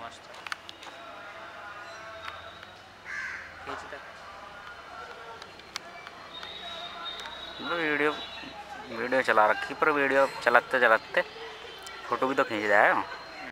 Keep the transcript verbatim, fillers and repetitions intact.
मस्त खींचता video video चला रखी, पर वीडियो चलाते चलाते फ़ोटो भी तो खींच रहा है।